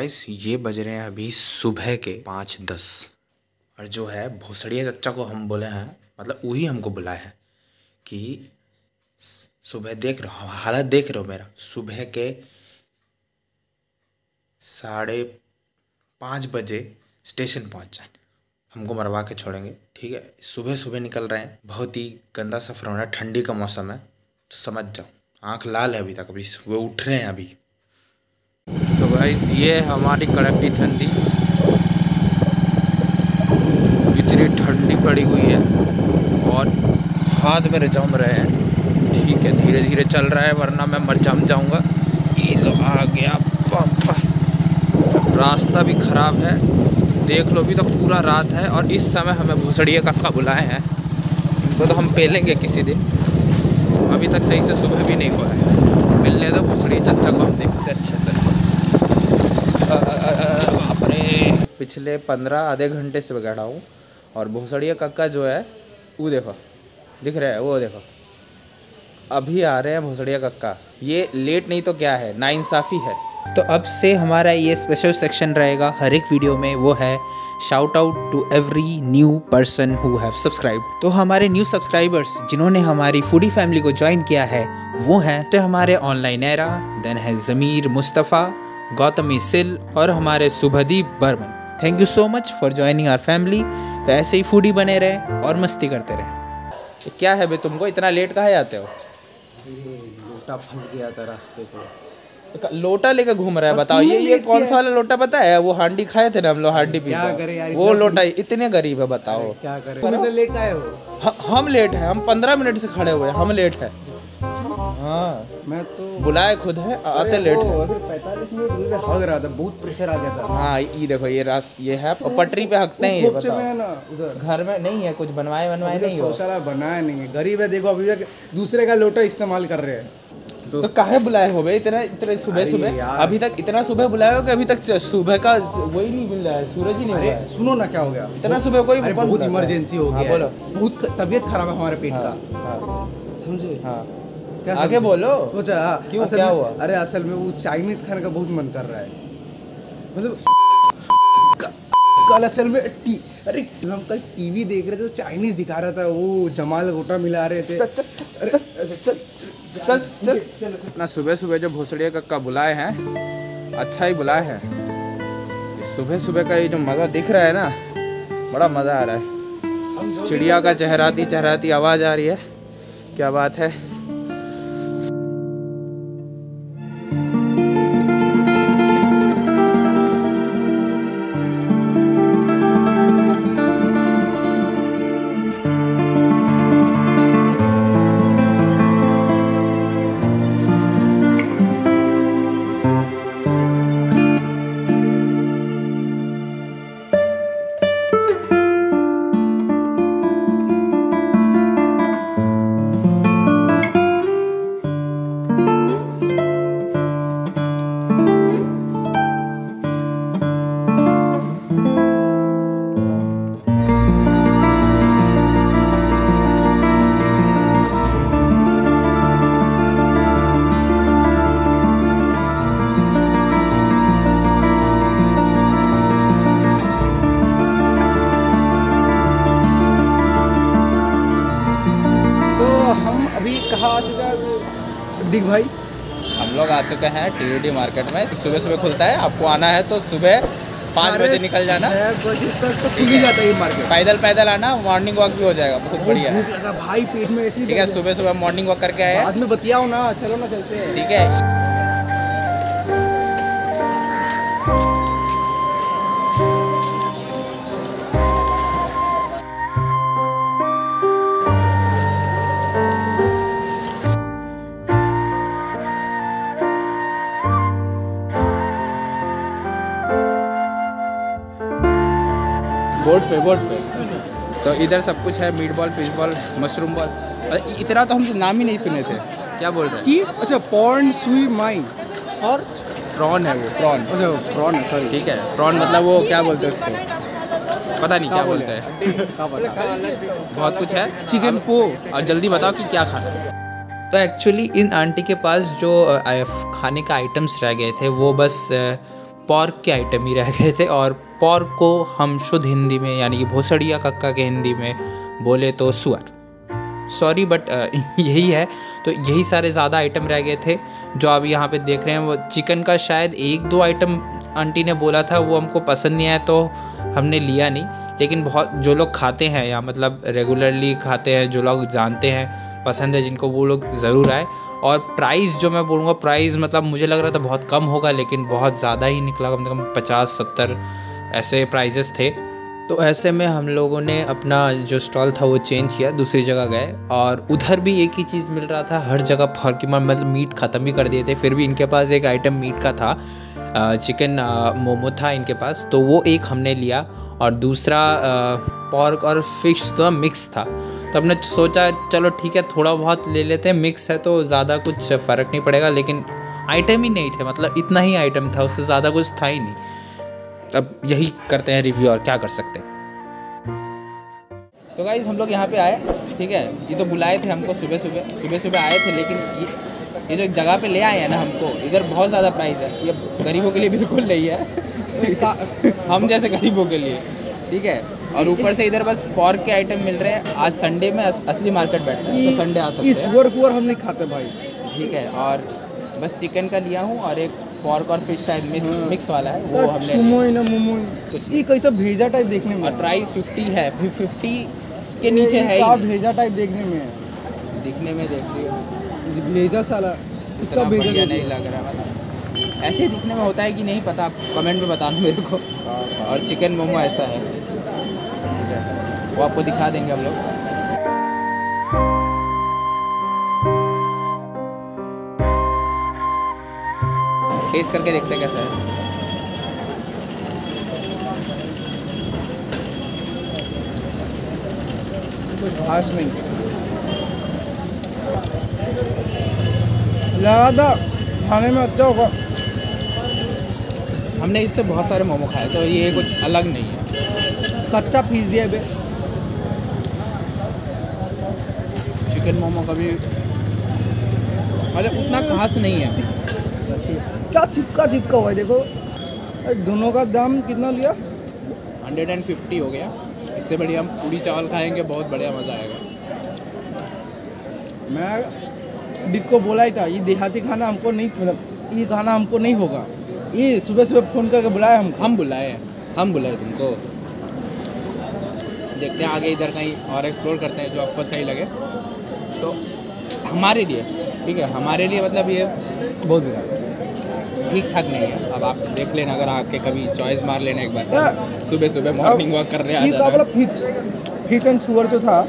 Guys ये बज रहे हैं अभी सुबह के 5:10 और जो है भोसड़िया चच्चा को हम बोले हैं, मतलब वही हमको बुलाए हैं कि सुबह देख रहे हो, हालत देख रहे हो मेरा, सुबह के 5:30 बजे स्टेशन पहुंच जाए, हमको मरवा के छोड़ेंगे। ठीक है, सुबह सुबह निकल रहे हैं, बहुत ही गंदा सफ़र हो रहा है, ठंडी का मौसम है तो समझ जाओ। आँख लाल है अभी तक, अभी वो उठ रहे हैं अभी। तो गाइस ये हमारी कड़कती ठंडी, इतनी ठंडी पड़ी हुई है और हाथ मेरे जम रहे हैं। ठीक है, धीरे धीरे चल रहा है वरना मैं मर जम जाऊंगा। ये तो आ गया पापा। रास्ता भी ख़राब है, देख लो अभी तो पूरा रात है और इस समय हमें भोसड़िया काका बुलाए हैं। इनको तो हम पेलेंगे किसी दिन, अभी तक सही से सुबह भी नहीं हुआ है। मिलने दो भोसड़िया चच्चा को, हम देखते अच्छे से। बाप रे, पिछले 15 आधे घंटे से बैठा हूँ और भोसड़िया काका जो है वो देखो, दिख रहा है, वो देखो अभी आ रहे हैं भोसड़िया काका। ये लेट नहीं तो क्या है, नाइंसाफ़ी है। तो अब से हमारा ये स्पेशल सेक्शन रहेगा हर एक वीडियो में, वो है shout out to every new person who have subscribed. तो हमारे न्यू सब्सक्राइबर्स जिन्होंने हमारी फूडी फैमिली को ज्वाइन किया है वो हैं तो हमारे ऑनलाइन एरा, देन है ज़मीर मुस्तफ़ा, गौतमी सिल और हमारे Shubhdeep Barman. Thank you so much for joining our family. तो ऐसे ही फूडी बने रहे और मस्ती करते रहे। तो क्या है बे, तुमको इतना लेट कहाँ आते हो? लोटा फंस गया था रास्ते पे। लोटा लेकर घूम रहा है, बताओ ये कौन सा वाला लोटा पता है? वो हांडी खाए थे ना हम लोग, हांडी पी, क्या करें यार, वो लोटा इतने गरीब है, बताओ क्या करें। तुम इतने लेट आए हो? हम लेट है, हम 15 मिनट से खड़े हुए हैं, हम लेट है। हाँ मैं तो बुलाए खुद है, आते लेट है। 45 मिनट से हग रहा था, बहुत प्रेशर आ गया था। हाँ ये देखो, ये है पटरी पे हकते हैं। ये बताओ है ना, उधर घर में नहीं है कुछ बनवाए नहीं, शौचालय बनाया नहीं है, गरीब है। देखो अभी तक दूसरे का लोटा इस्तेमाल कर रहे हैं। तो काहे बुलाए हो भाई इतना सुबह? अभी तक इतना सुबह बुलाए हो कि अभी तक सुबह का वही नहीं मिल रहा है, सूरज ही नहीं मिल रहा है। सुनो ना, क्या हो गया इतना सुबह? कोई बहुत इमरजेंसी हो गया। बोलो। बहुत तबीयत खराब है हमारे पेट का, समझे? हाँ क्या आगे बोलो। क्यों, क्या हुआ? अरे असल में वो चाइनीज खाने का बहुत मन कर रहा है। मतलब कल असल में अरे हम कल टीवी देख रहे थे तो चाइनीज दिखा रहा था, वो जमाल गोटा मिला रहे थे। चल ना, सुबह सुबह जो भोसड़िया काका बुलाए हैं, अच्छा ही बुलाए हैं। सुबह सुबह का ये जो मज़ा दिख रहा है ना, बड़ा मज़ा आ रहा है। चिड़िया का चहराती आवाज़ आ रही है, क्या बात है। कहाँ आ चुका है डिग भाई? हम लोग आ चुके हैं टीडी मार्केट में। सुबह सुबह खुलता है, आपको आना है तो सुबह 5 बजे निकल जाना। 6 बजे तक तो खुल ही जाता है ये मार्केट। पैदल आना, मॉर्निंग वॉक भी हो जाएगा, बहुत बढ़िया है। भूख लगा भाई, पेट में ऐसी। ठीक है, सुबह सुबह मॉर्निंग वॉक करके आए, बाद में बतियाओ ना, चलो ना चलते हैं। ठीक है। बोर्ड पे तो इधर सब कुछ है, meat ball, fish ball, mushroom ball. इतना तो हम नाम ही नहीं सुने थे। क्या बोल रहे हैं कि अच्छा पॉर्न सुई माइन और प्रॉन है, वो प्रॉन। अच्छा प्रॉन है, सॉरी। ठीक है, प्रॉन मतलब वो क्या बोलते हैं उसको, पता नहीं क्या बोलते हैं। बहुत कुछ है, चिकन पो। और जल्दी बताओ कि क्या खाना है। तो एक्चुअली इन आंटी के पास जो खाने का आइटम्स रह गए थे वो बस पॉर्क के आइटम ही रह गए थे। और पॉर्क को हम शुद्ध हिंदी में यानी कि भोसड़िया कक्का के हिंदी में बोले तो सुअर, सॉरी बट यही है। तो यही सारे ज़्यादा आइटम रह गए थे जो आप यहाँ पे देख रहे हैं। वो चिकन का शायद 1-2 आइटम आंटी ने बोला था, वो हमको पसंद नहीं आया तो हमने लिया नहीं। लेकिन बहुत जो लोग खाते हैं या मतलब रेगुलरली खाते हैं, जो लोग जानते हैं, पसंद है जिनको, वो लोग ज़रूर आए। और प्राइस जो मैं बोलूँगा, प्राइस मतलब मुझे लग रहा था बहुत कम होगा, लेकिन बहुत ज़्यादा ही निकला। कम से कम 50-70 ऐसे प्राइजेस थे। तो ऐसे में हम लोगों ने अपना जो स्टॉल था वो चेंज किया, दूसरी जगह गए। और उधर भी एक ही चीज़ मिल रहा था हर जगह, फॉर्कीमा मतलब मीट ख़त्म भी कर दिए थे। फिर भी इनके पास एक आइटम मीट का था, चिकन मोमो था इनके पास, तो वो एक हमने लिया। और दूसरा पॉर्क और फिश तो मिक्स था, तो हमने सोचा चलो ठीक है थोड़ा बहुत ले लेते हैं, मिक्स है तो ज़्यादा कुछ फ़र्क नहीं पड़ेगा। लेकिन आइटम ही नहीं थे, मतलब इतना ही आइटम था, उससे ज़्यादा कुछ था ही नहीं। अब यही करते हैं रिव्यू, और क्या कर सकते हैं। तो गाइस हम लोग यहाँ पे आए, ठीक है। ये तो बुलाए थे हमको सुबह सुबह आए थे, लेकिन ये जो जगह पे ले आए हैं ना हमको, इधर बहुत ज़्यादा प्राइस है। ये गरीबों के लिए बिल्कुल नहीं है हम जैसे गरीबों के लिए, ठीक है। और ऊपर से इधर बस पॉर्क के आइटम मिल रहे हैं। आज संडे में असली मार्केट बैठता है, तो संडे आ सकते हैं। सुअर हम नहीं खाते भाई, ठीक है। और बस चिकन का लिया हूँ, और एक पॉर्क और फिश शायद मिक्स वाला है, वो हमने कुछ ये कैसा भेजा टाइप देखने में। और प्राइस 50 है, 50 के नीचे है ही। भेजा टाइप देखने में है, दिखने में देख रही हो भेजा साला, इसका भेजा नहीं लग रहा, मतलब ऐसे दिखने में होता है कि नहीं पता, आप कमेंट में बताना मेरे को। और चिकन मोमो ऐसा है, वो आपको दिखा देंगे हम लोग। टेस्ट करके देखते हैं कैसा है। कुछ खास नहीं लगा था, खाने में अच्छा होगा। हमने इससे बहुत सारे मोमो खाए, तो ये कुछ अलग नहीं है। कच्चा पीस दिया बे, चिकन मोमो कभी मतलब उतना खास नहीं है। क्या चिपका हुआ है देखो। दोनों का दाम कितना लिया? 150 हो गया। इससे बढ़िया हम पूड़ी चावल खाएंगे, बहुत बढ़िया मज़ा आएगा। मैं डिक को बोला ही था, ये देहाती खाना हमको नहीं, मतलब ये खाना हमको नहीं होगा। ये सुबह फ़ोन करके बुलाया हम बुलाए तुमको। देखते हैं आगे इधर कहीं और एक्सप्लोर करते हैं जो आपको सही लगे। तो हमारे लिए ठीक है, हमारे लिए मतलब ये बहुत बेकार ठीक ठाक नहीं है। अब आप देख लेना, अगर आके कभी चॉइस मार लेना एक बार, सुबह मॉर्निंग वॉक कर रहे हैं। फिश एंड सुअर जो था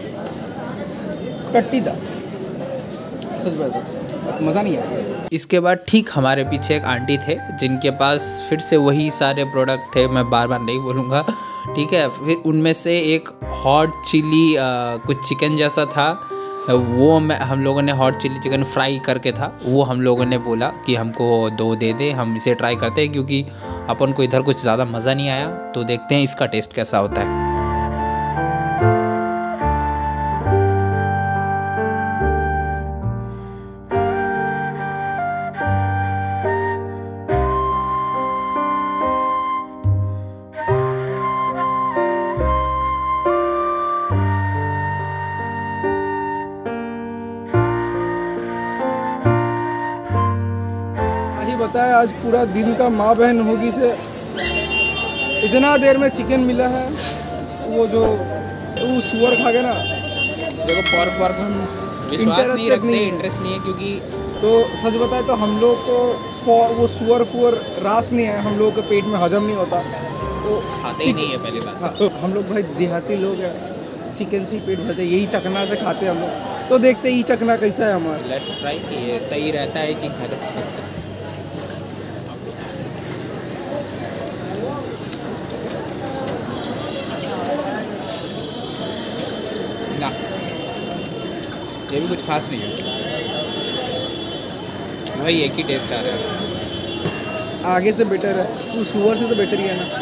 टट्टी था, सच बात मज़ा नहीं आया। इसके बाद ठीक हमारे पीछे एक आंटी थे जिनके पास फिर से वही सारे प्रोडक्ट थे, मैं बार बार नहीं बोलूँगा, ठीक है। फिर उनमें से एक हॉट चिली कुछ चिकन जैसा था, वो हम लोगों ने हॉट चिली चिकन फ्राई करके था, वो हम लोगों ने बोला कि हमको 2 दे दे, हम इसे ट्राई करते हैं, क्योंकि अपन को इधर कुछ ज़्यादा मज़ा नहीं आया। तो देखते हैं इसका टेस्ट कैसा होता है। बताया आज पूरा दिन का माँ बहन होगी से इतना देर में चिकन मिला है। वो सुअर खा गया ना, देखो पॉर्क हम विश्वास नहीं रखते, इंटरेस्ट नहीं है, क्योंकि तो सच बताए तो हम लोग को वो सुअर रास नहीं है, हम लोगों के पेट में हजम नहीं होता, तो खाते ही नहीं है पहली बात। हाँ, हम लोग भाई देहाती लोग हैं, चिकन से पेट भरते, यही चखना से खाते हम लोग। तो देखते ही चखना कैसा है हमारा। लेट्स ट्राई कि ये सही रहता है कि गलत। ये भी कुछ खास नहीं है भाई, एक ही टेस्ट आ रहा है। आगे से बेटर है, तो सुअर से तो बेटर ही है ना।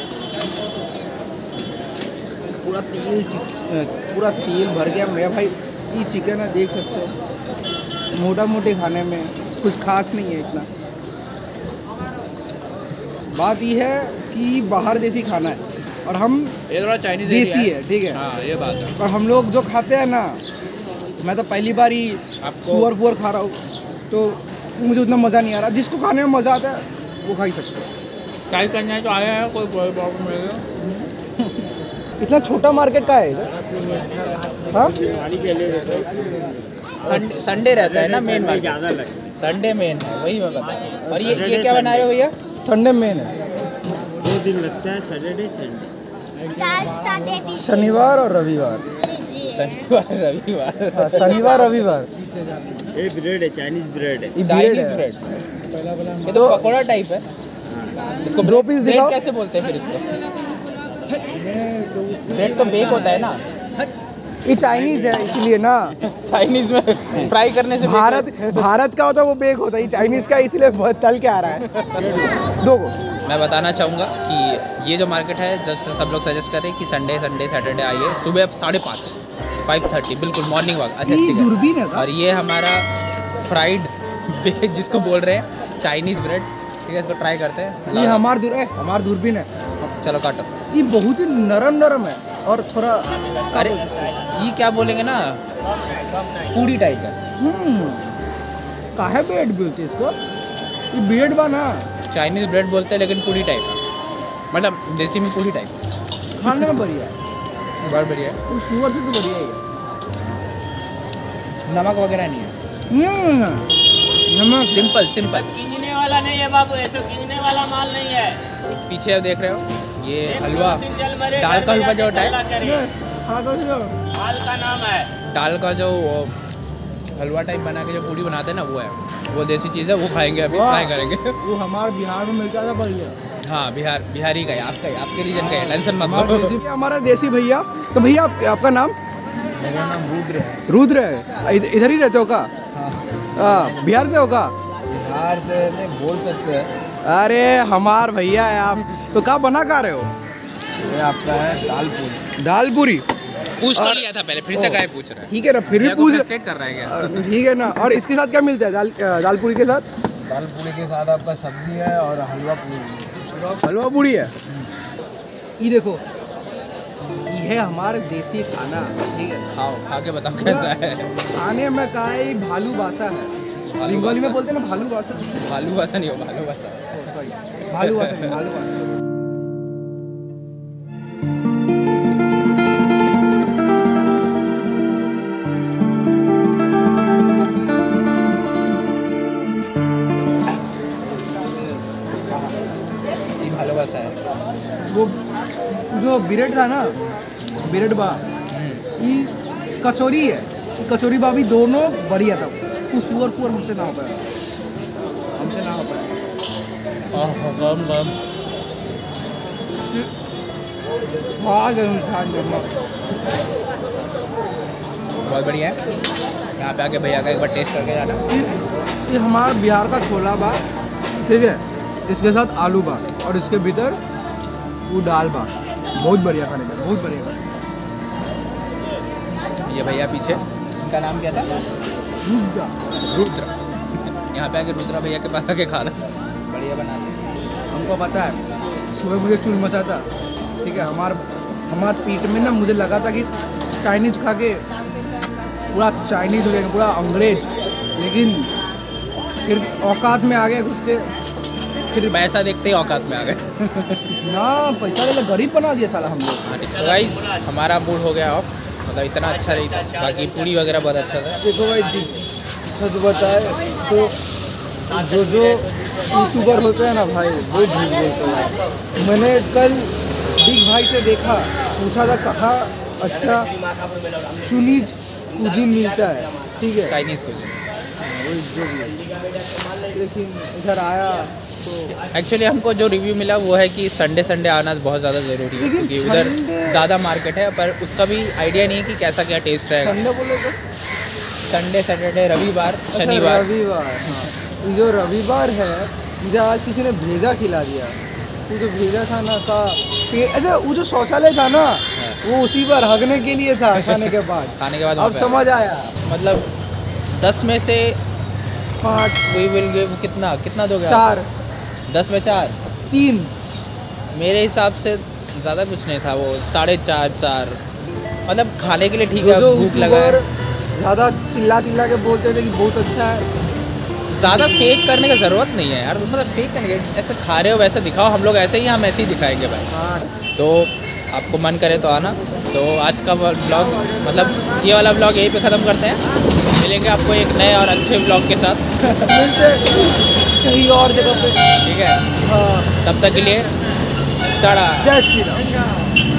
पूरा तेल भर गया मैं भाई। ये चिकन है, देख सकते हो, मोटा मोटे खाने में कुछ खास नहीं है इतना। बात ये है कि बाहर देसी खाना है और हम ये थोड़ा चाइनीज देसी है, ठीक है। हाँ ये बात है। और हम लोग जो खाते हैं ना, मैं तो पहली बार ही सुअर फुअर खा रहा हूँ, तो मुझे उतना मज़ा नहीं आ रहा। जिसको खाने में मज़ा आता है वो खा ही सकते हैं। ट्राई करना है तो आया है, कोई प्रॉब्लम नहीं है। इतना छोटा मार्केट का है इधर? हाँ, संडे रहता है ना मेन मार्केट, संडे मेन है, वही मैं बता रहा हूँ। और ये क्या बना रहे हो भैया? संडे मेन है, 2 दिन लगता है, सैटरडे संडे, शनिवार और रविवार। शनिवार रविवार। हाँ, शनिवार रविवार। ये ब्रेड है, चाइनीज ब्रेड है। ये चाइनीज है। ब्रेड, ये तो पकोड़ा टाइप है। इसको 2 पीस ब्रेड दिखाओ। कैसे बोलते हैं फिर इसको? ब्रेड तो बेक होता है ना। ये चाइनीज है इसलिए ना। चाइनीज में फ्राई करने से भारत का होता है वो बेक होता है, ये चाइनीज का इसलिए बहुत तल के आ रहा है। 2 को मैं बताना चाहूँगा कि ये जो मार्केट है, जैसे सब लोग सजेस्ट करें कि संडे सैटरडे आइए, सुबह 5:30 5:30 बिल्कुल मॉर्निंग वॉक। अच्छा ये ठीक है। दूरबीन है। और ये हमारा फ्राइड बेक जिसको बोल रहे हैं, चाइनीज ब्रेड, ठीक है। इसको ट्राई करते हैं। ये हमार दूरबीन है। चलो काटो। ये बहुत ही नरम है और थोड़ा अरे ये क्या बोलेंगे ना, पूरी टाइप का। काहे ब्रेड बोलते हैं इसको? ये ब्रेड बना चाइनीज ब्रेड बोलते हैं लेकिन पूरी टाइप का, मतलब देसी में पूरी टाइप। खाने में बढ़िया है, बहुत बढ़िया है। तो शुगर से तो बढ़िया ही है। नमक वगैरह नहीं है, नमक सिंपल। कींजने वाला नहीं है बाबू, ऐसे कींजने वाला माल नहीं है। पीछे अब देख रहे हो ये हलवा, दाल का हलवा जो होता है, माल का नाम है। दाल का जो हलवा टाइप बना के जो पूड़ी बनाते हैं ना, वो है, वो देसी चीज़ है, वो खाएंगे अभी, ट्राई करेंगे। वो हमारे बिहार में मिलता था बढ़िया। हाँ बिहारी का है, आपके रीजन का है, टेंशन मत लो। हमारा देसी भैया। तो भैया आपका नाम? मेरा नाम रुद्र है। रुद्र है। इधर ही रहते हो का? हाँ, बिहार से हो का? बिहार में बोल सकते हैं। अरे हमार भैया है आप। तो क्या बना खा रहे हो? ये आपका है दाल पूरी। दाल पूरी पूछ तो लिया था पहले, फिर से काहे पूछ रहा है? ठीक है ना, फिर भी पूछ स्टेट कर रहा है क्या? ठीक है ना। और इसके साथ क्या मिलता है? दाल पूरी के साथ? दाल पूरी के साथ आपका सब्जी है और हलवा पूरी। हलवा पूरी है। ये देखो, ये है हमारे देसी खाना, ठीक है। खाओ, खा के बताओ कैसा है। खाने में का है भालू बासा है, बंगाली में बोलते हैं ना भालू बासा। भालू बासा नहीं हो, भालू बासा। भालू बासा नहीं, भालू बासा। भालू बासा है। वो जो ब्रेड था ना, ब्रेड बा, ये कचौरी है। कचौरी बा भी दोनों बढ़िया था। कुछ सुअर फुअर हमसे ना हो पाया, गम बहुत बढ़िया है। यहाँ पे आके भैया का एक बार टेस्ट करके जाना। ये हमारा बिहार का छोला बा, ठीक है। इसके साथ आलू बा और इसके भीतर वो दाल बा। बहुत बढ़िया खाने का, बहुत बढ़िया खाने। ये भैया पीछे, इनका नाम क्या था? रुद्र। यहाँ पे आके रुद्रा भैया के पास आके खा रहा, बढ़िया बना दिया। हमको पता है, सुबह मुझे चूल मचा था, ठीक है। हमार पीठ में ना मुझे लगा था कि चाइनीज खा के पूरा चाइनीज हो गया, पूरा अंग्रेज। लेकिन फिर औकात में आ गए खुद के। फिर पैसा देखते ही औकात में आ गए। ना पैसा ले गरीब बना दिया साला हम लोग। तो गाइस हमारा मूड हो गया ऑफ, मतलब इतना अच्छा नहीं था, बाकी पूरी वगैरह बहुत अच्छा था। देखो भाई, सच बताए तो जो यूट्यूबर होते हैं ना भाई, वो झूठ बोलते हैं। मैंने कल बिग भाई से देखा, पूछा था कहाँ अच्छा चुनीज कुजीन मिलता है, ठीक है, चाइनीज़ कुछ लेकिन इधर आया तो एक्चुअली हमको जो रिव्यू मिला वो है कि संडे आना बहुत ज़्यादा ज़रूरी है, लेकिन क्योंकि उधर Sunday- ज़्यादा मार्केट है, पर उसका भी आइडिया नहीं है कि कैसा क्या टेस्ट रहेगा। संडे बोले तो संडे सैटरडे रविवार अच्छा, शनिवार। रविवार, हाँ। ये जो रविवार है, मुझे आज किसी ने भेजा खिला दिया। वो जो भेजा था ना का अच्छा, वो जो शौचालय था ना, वो उसी पर हगने के लिए था खाने के बाद। खाने के बाद अब वहाँ पे समझ आया। मतलब 10 में से 5 वी विल गिव कितना दोगे? 4 10 में 4 3। मेरे हिसाब से ज़्यादा कुछ नहीं था, वो 4.5 4, मतलब खाने के लिए ठीक है, जो भूख लगा है। ज़्यादा चिल्ला चिल्ला के बोलते थे कि बहुत अच्छा है। ज़्यादा फेक करने की ज़रूरत नहीं है यार, मतलब फेक करने के ऐसे खा रहे हो वैसे दिखाओ, हम लोग ऐसे ही, हम ऐसे ही दिखाएंगे भाई। हाँ तो आपको मन करे तो आना। तो आज का ब्लॉग, मतलब ये वाला ब्लॉग यहीं पे ख़त्म करते हैं, मिलेंगे आपको एक नए और अच्छे ब्लॉग के साथ। मिलते कहीं और जगह पे। ठीक है, हाँ, तब तक के लिए टाटा। जय श्री राम।